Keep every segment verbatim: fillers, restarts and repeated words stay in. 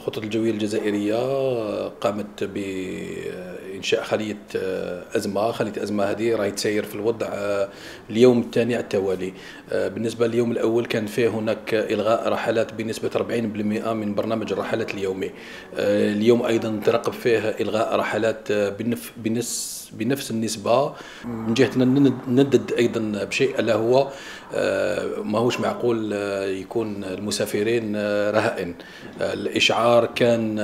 الخطوط الجوية الجزائرية قامت بإنشاء خلية أزمة. خلية أزمة هذه راهي تسير في الوضع اليوم الثاني على التوالي. بالنسبة لليوم الأول كان فيه هناك إلغاء رحلات بنسبة أربعين بالمئة من برنامج الرحلات اليومي. اليوم أيضا ترقب فيه إلغاء رحلات بنفس بنفس النسبة. من جهتنا ندد أيضا بشيء، ألا هو ما هوش معقول يكون المسافرين رهائن. الإشعار كان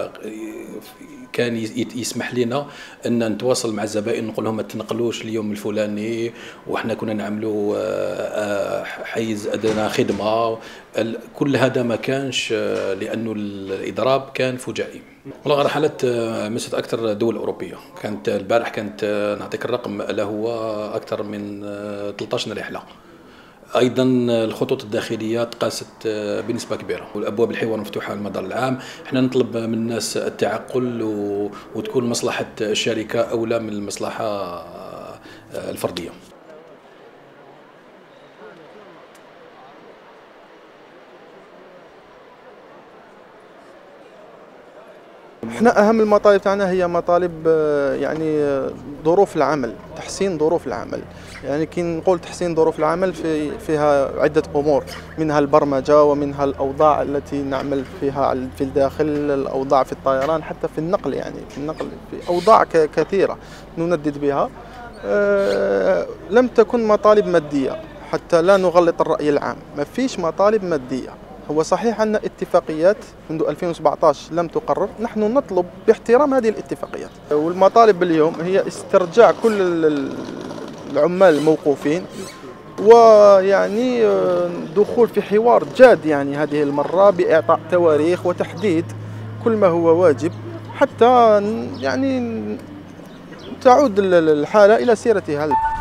كان يسمح لنا أن نتواصل مع الزبائن نقول لهم ما تنقلوش اليوم الفلاني، وإحنا كنا نعملوا حيز أدنى خدمة. كل هذا ما كانش، لأنه الإضراب كان فجائي. والله رحلات مست أكثر دول أوروبية. كانت البارح كانت نعطيك الرقم، ألا هو أكثر من ثلاثة عشر رحلة. ايضا الخطوط الداخليه تقاست بنسبه كبيره، والابواب الحوار مفتوحه على المدار العام. احنا نطلب من الناس التعقل وتكون مصلحه الشركه اولى من المصلحه الفرديه. احنا اهم المطالب تاعنا هي مطالب يعني ظروف العمل، تحسين ظروف العمل. يعني كي نقول تحسين ظروف العمل في فيها عده امور، منها البرمجه ومنها الاوضاع التي نعمل فيها في الداخل، الاوضاع في الطيران، حتى في النقل. يعني في النقل في اوضاع كثيره نندد بها. أه لم تكن مطالب ماديه، حتى لا نغلط الراي العام. ما فيش مطالب ماديه. هو صحيح أن اتفاقيات منذ ألفين وسبعة عشر لم تقرر، نحن نطلب باحترام هذه الاتفاقيات. والمطالب اليوم هي استرجاع كل العمال الموقوفين، ويعني دخول في حوار جاد يعني هذه المرة بإعطاء تواريخ وتحديد كل ما هو واجب، حتى يعني تعود الحالة إلى سيرتها.